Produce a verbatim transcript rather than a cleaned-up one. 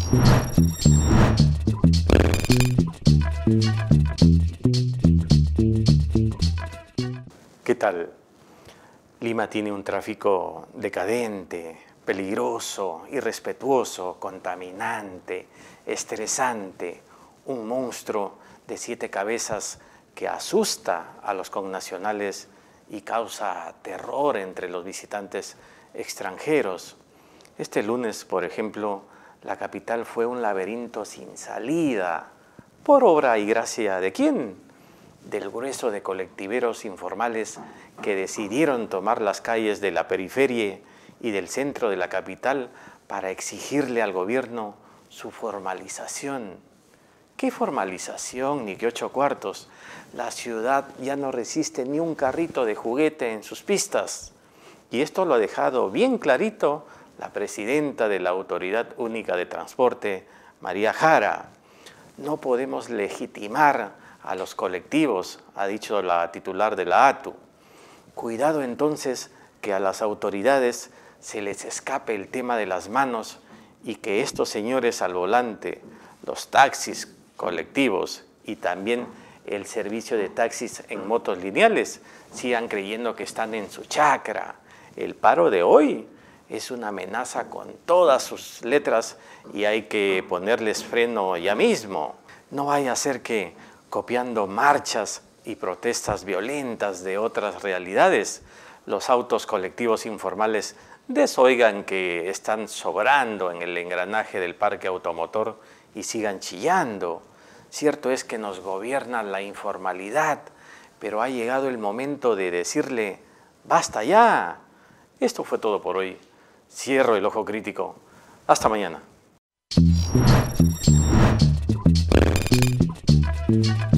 ¿Qué tal? Lima tiene un tráfico decadente, peligroso, irrespetuoso, contaminante, estresante, un monstruo de siete cabezas que asusta a los connacionales y causa terror entre los visitantes extranjeros. Este lunes, por ejemplo, la capital fue un laberinto sin salida. ¿Por obra y gracia de quién? Del grueso de colectiveros informales que decidieron tomar las calles de la periferia y del centro de la capital para exigirle al gobierno su formalización. ¿Qué formalización ni qué ocho cuartos? La ciudad ya no resiste ni un carrito de juguete en sus pistas. Y esto lo ha dejado bien clarito la presidenta de la Autoridad Única de Transporte, María Jara. No podemos legitimar a los colectivos, ha dicho la titular de la A T U. Cuidado entonces que a las autoridades se les escape el tema de las manos y que estos señores al volante, los taxis colectivos y también el servicio de taxis en motos lineales, sigan creyendo que están en su chacra. El paro de hoy es una amenaza con todas sus letras y hay que ponerles freno ya mismo. No vaya a ser que, copiando marchas y protestas violentas de otras realidades, los autos colectivos informales desoigan que están sobrando en el engranaje del parque automotor y sigan chillando. Cierto es que nos gobierna la informalidad, pero ha llegado el momento de decirle, ¡basta ya! Esto fue todo por hoy. Cierro el ojo crítico. Hasta mañana.